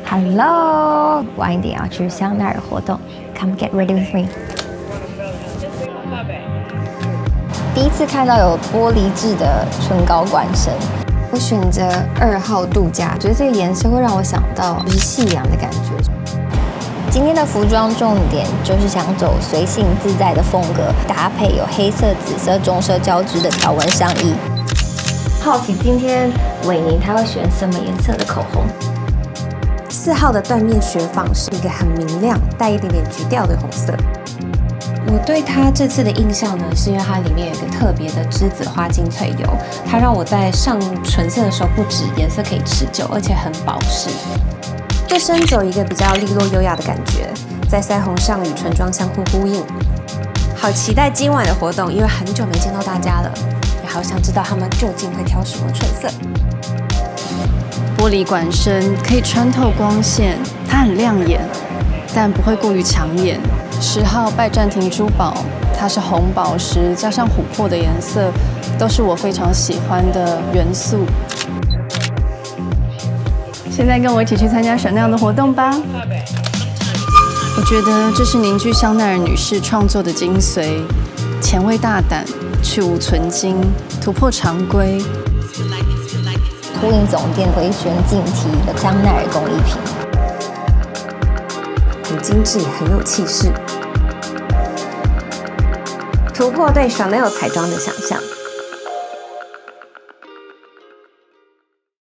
Hello， 晚一点要去香奈儿活动 ，Come get ready with me。第一次看到有玻璃质的唇膏管身，我选择2号度假，觉得这个颜色会让我想到就是夕阳的感觉。今天的服装重点就是想走随性自在的风格，搭配有黑色、紫色、棕色交织的条纹上衣。好奇今天伟宁他会选什么颜色的口红 ？4号的缎面雪纺是一个很明亮、带一点点橘调的红色。我对它这次的印象呢，是因为它里面有一个特别的栀子花精粹油，它让我在上唇色的时候，不止颜色可以持久，而且很保湿。这身走一个比较利落优雅的感觉，在腮红上与唇妆相互呼应。好期待今晚的活动，因为很久没见到大家了，也好想知道他们究竟会挑什么唇色。 玻璃管身可以穿透光线，它很亮眼，但不会过于抢眼。10号拜占庭珠宝，它是红宝石加上琥珀的颜色，都是我非常喜欢的元素。现在跟我一起去参加Chanel的活动吧！我觉得这是凝聚香奈儿女士创作的精髓，前卫大胆，去无存精，突破常规。 呼应总店回旋进题的香奈儿工艺品， 很精致，也很有气势，突破对Chanel彩妆的想象。